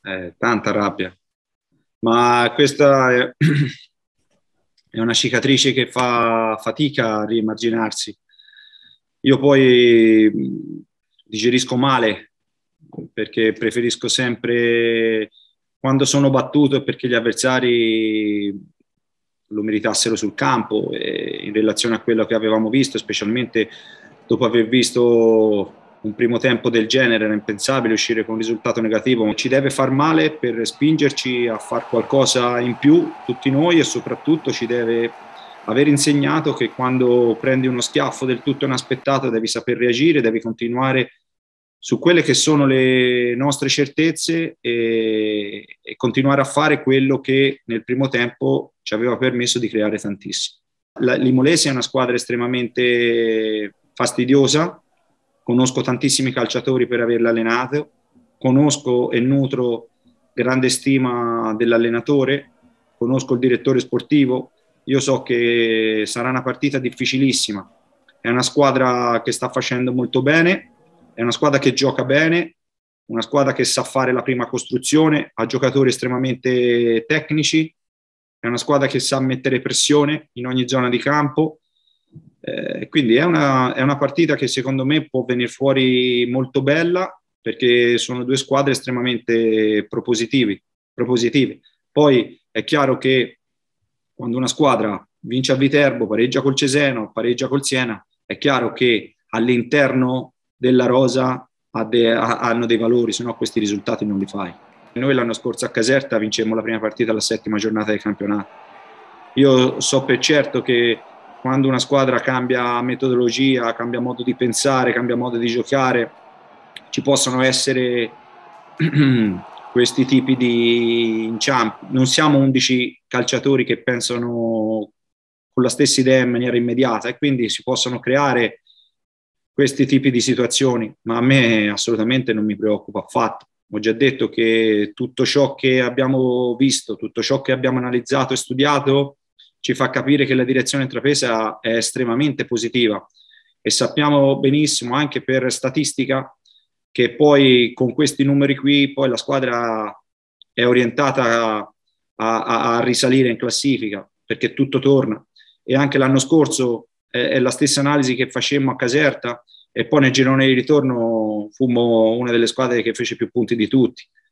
Tanta rabbia, ma questa è una cicatrice che fa fatica a riimmaginarsi. Io poi digerisco male perché preferisco sempre, quando sono battuto, perché gli avversari lo meritassero sul campo, e in relazione a quello che avevamo visto, specialmente dopo aver visto un primo tempo del genere, era impensabile uscire con un risultato negativo. Ci deve far male per spingerci a fare qualcosa in più, tutti noi, e soprattutto ci deve aver insegnato che quando prendi uno schiaffo del tutto inaspettato devi saper reagire, devi continuare su quelle che sono le nostre certezze e continuare a fare quello che nel primo tempo ci aveva permesso di creare tantissimo. L'Imolese è una squadra estremamente fastidiosa, conosco tantissimi calciatori per averla allenato, conosco e nutro grande stima dell'allenatore, conosco il direttore sportivo, io so che sarà una partita difficilissima, è una squadra che sta facendo molto bene, è una squadra che gioca bene, una squadra che sa fare la prima costruzione, ha giocatori estremamente tecnici, è una squadra che sa mettere pressione in ogni zona di campo, quindi è una partita che secondo me può venire fuori molto bella, perché sono due squadre estremamente propositive. Poi è chiaro che quando una squadra vince a Viterbo, pareggia col Ceseno, pareggia col Siena, è chiaro che all'interno della rosa hanno dei valori, se no questi risultati non li fai. Noi l'anno scorso a Caserta vincemmo la prima partita alla 7ª giornata del campionato. Io so per certo che quando una squadra cambia metodologia, cambia modo di pensare, cambia modo di giocare, ci possono essere questi tipi di inciampi. Non siamo 11 calciatori che pensano con la stessa idea in maniera immediata, e quindi si possono creare questi tipi di situazioni, ma a me assolutamente non mi preoccupa affatto. Ho già detto che tutto ciò che abbiamo visto, tutto ciò che abbiamo analizzato e studiato ci fa capire che la direzione intrapresa è estremamente positiva, e sappiamo benissimo anche per statistica che poi con questi numeri qui poi la squadra è orientata a risalire in classifica, perché tutto torna. E anche l'anno scorso è la stessa analisi che facemmo a Caserta, e poi nel girone di ritorno fummo una delle squadre che fece più punti di tutti.